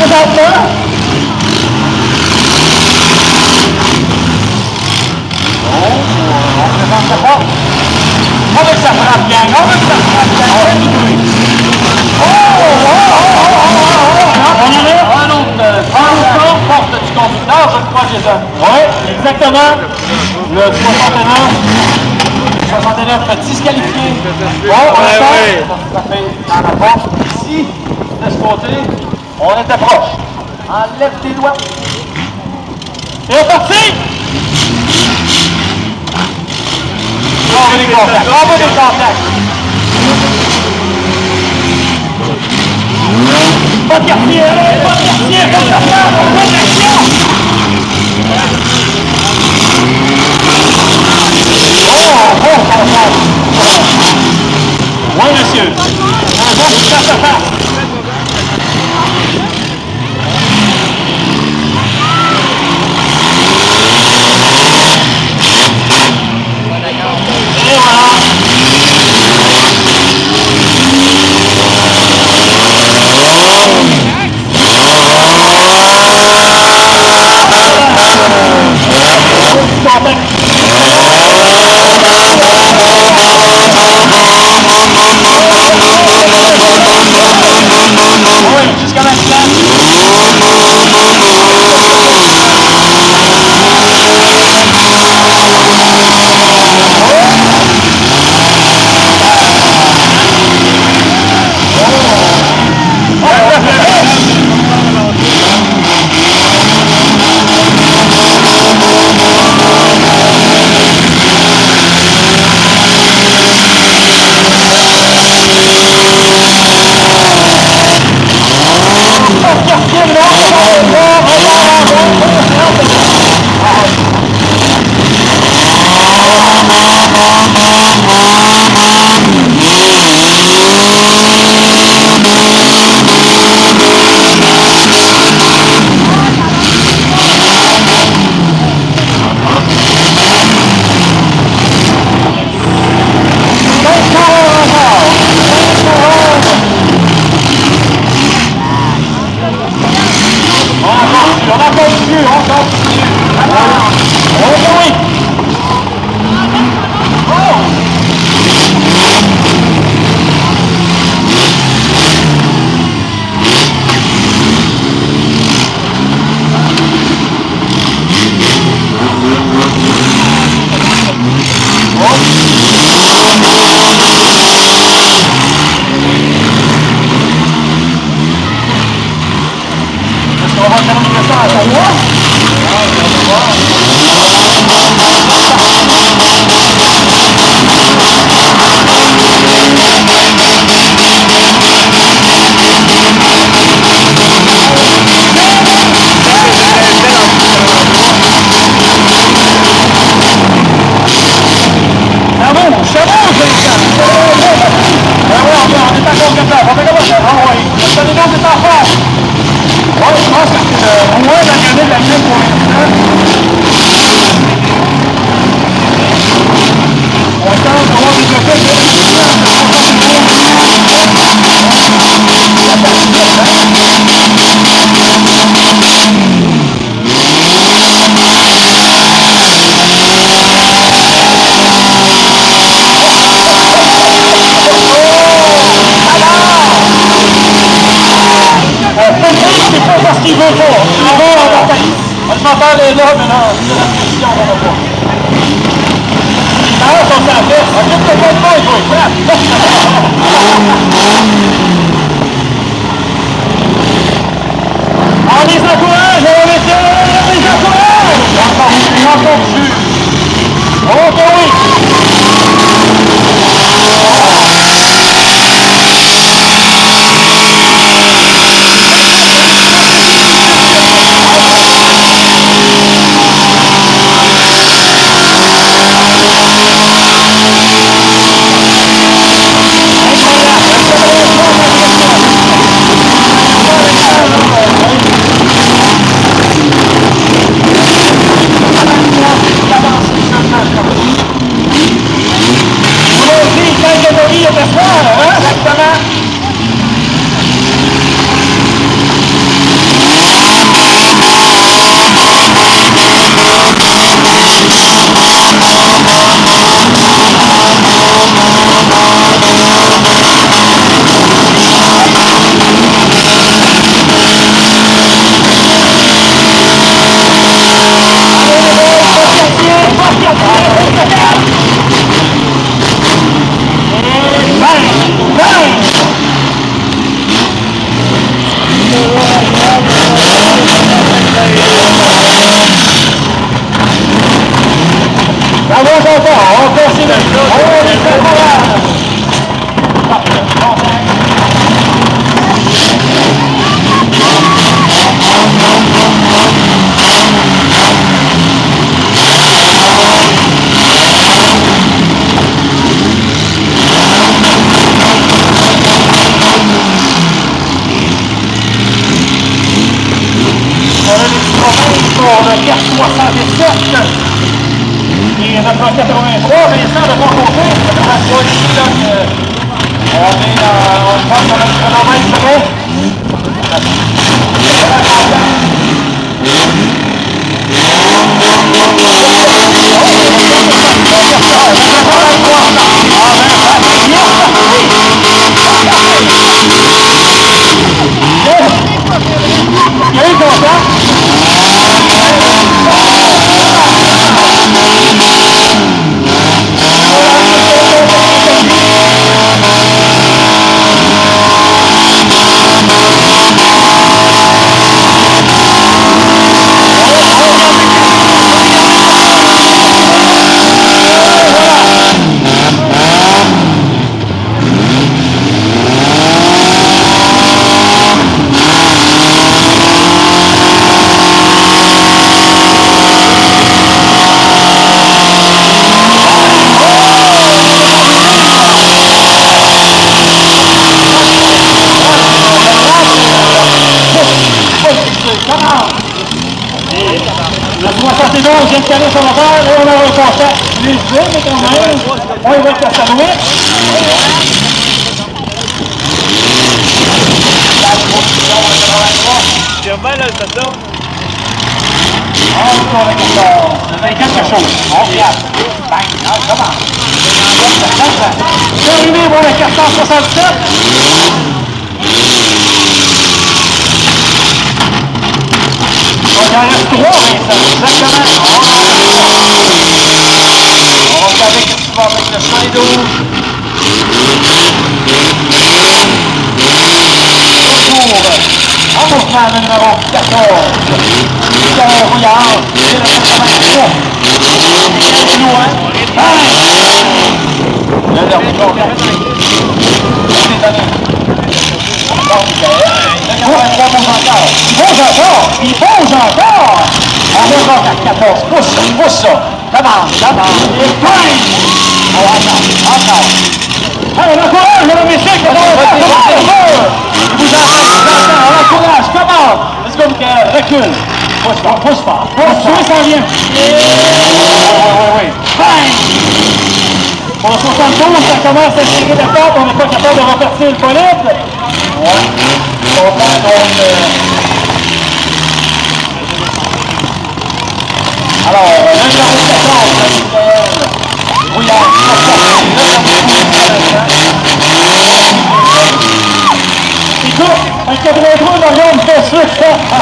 présentement. On présente sa porte. On veut que ça frappe bien. On veut que ça frappe bien. On y est. Un autre porte du conducteur, je crois que j'ai. Oui, exactement. Le 69 disqualifié. Bon, ça fait dans la porte. Ici, de ce côté, on était proche. Enlève tes doigts. Et on est parti! On veut des contacts. On veut des contacts. Pas de quartier, pas de quartier, pas de quartier, pas de l'action! Oui, monsieur. Un bon face à face. Et voilà. Jusqu'à l'instant. est là, mais non, c'est la position qu'on va pas. Alors, on s'en fait. Occupe-toi pas de moi, il faut y faire. On les encourage, messieurs, on les encourage. Encore plus. Oh, ben oui. avance encore, on continue. On est très courage. Parfait, contact. On a les provinces pour le 467 et 983, Vincent de mon côté, on passe dans le chronomètre près. Il y a eu contact. Le 72 vient de caler son moteur, et on a un contact léger, mais quand même, on y va avec la sanouille. J'ai mal à ça. Encore le 14, c'est quelque chose. On regarde. Bang, comment? Terminé pour le 467. Il en reste 3, Vincent. Exactement. On va regarder ce qui va avec le Slido. Retour. Embourgement numéro 14. Pierre Rouillard. C'est le 83. Plus loin. Le dernier contact. C'est donné. Encore Michael. Le 83 bouge encore. Il bouge encore! On remonte à 14. Pousse ça. Demande. Et bang! Oh, encore. Allez, on encourage, mesdames et messieurs, on encourage, commande! Let's go, Michael, recule. Pousse fort. Pousse, ça vient. Oui. Bang! Pour le 72, ça commence à tirer de tête, on n'est pas capable de repartir le bolide. Ouais. Content, donc... Alors, le numéro 14, Rouillard, écoute, un 83 de regarde de suite,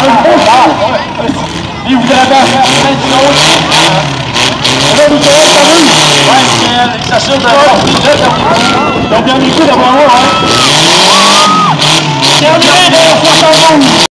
il voudrait bien faire plein de choses. Là, Michael, t'as vu? Ouais, Michael, il s'assure de le dernier coup d'avoir moi, hein. Terminé de 72.